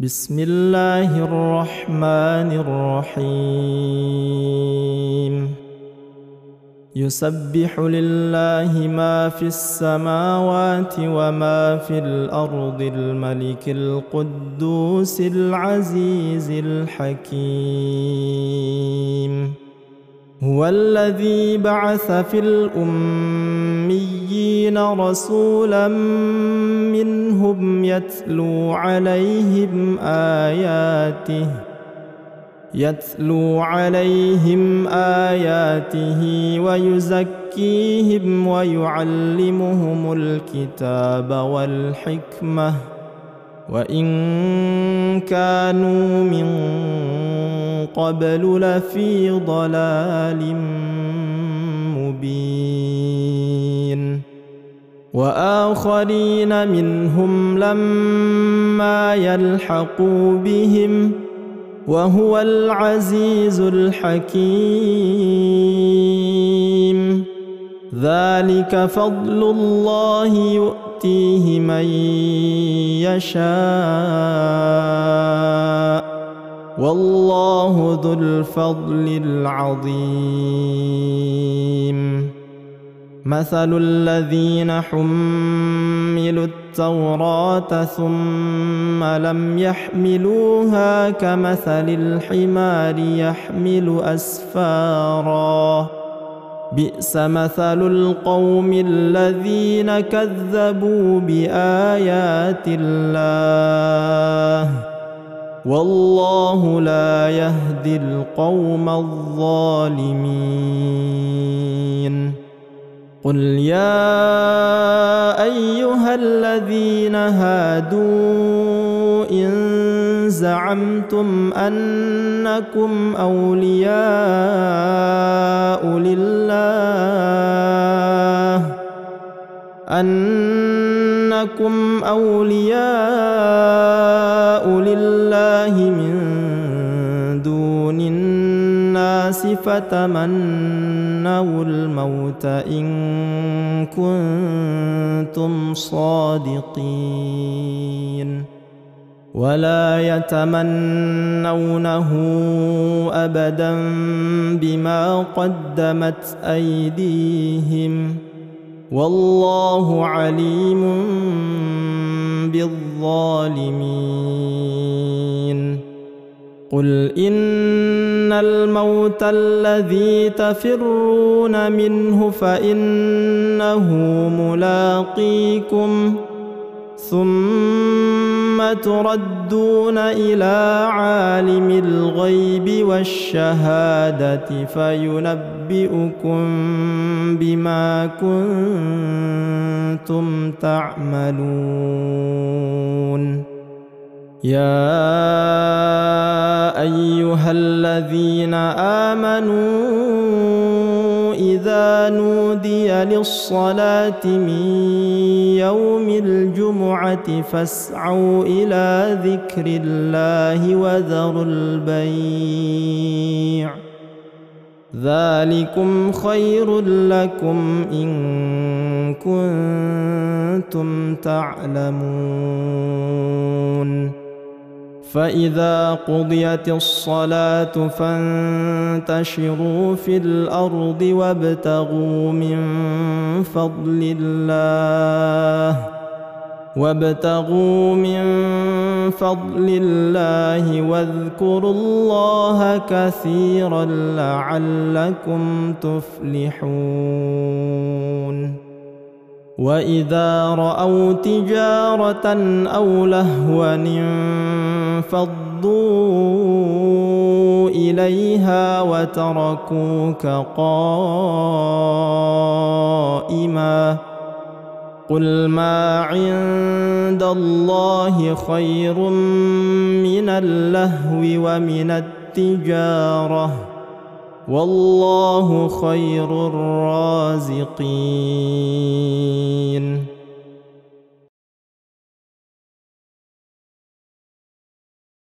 بسم الله الرحمن الرحيم. يسبح لله ما في السماوات وما في الأرض الملك القدوس العزيز الحكيم. هو الذي بعث في الأميين رسولا منهم يتلو عليهم آياته ويزكيهم ويعلمهم الكتاب والحكمة وإن كانوا من قبل لفي ضلال مبين. وآخرين منهم لما يلحقوا بهم وهو العزيز الحكيم. ذلك فضل الله يؤتيه من يشاء والله ذو الفضل العظيم. مثل الذين حملوا التوراة ثم لم يحملوها كمثل الحمار يحمل أسفارا بئس مثل القوم الذين كذبوا بآيات الله والله لا يهدي القوم الظالمين. قل يا أيها الذين هادوا إن زعمتم أنكم أولياء لله من دون الناس فتمنوا الموت إن كنتم صادقين ولا يتمنونه أبدا بما قدمت أيديهم والله عليم بالظالمين. قل إن الموت الذي تفرون منه فإنه ملاقيكم ثم تردون إلى عالم الغيب والشهادة فينبئكم بما كنتم تعملون. يا أيها الذين آمنوا إذا نودي للصلاة من يوم الجمعة فاسعوا إلى ذكر الله وذروا البيع ذلكم خير لكم إن كنتم تعلمون. فإذا قضيت الصلاة فانتشروا في الأرض وابتغوا من فضل الله واذكروا الله كثيرا لعلكم تفلحون. وإذا رأوا تجارة أو لهوا انفضوا إليها وتركوك قائما قل ما عند الله خير من اللهو ومن التجارة والله خير الرازقين.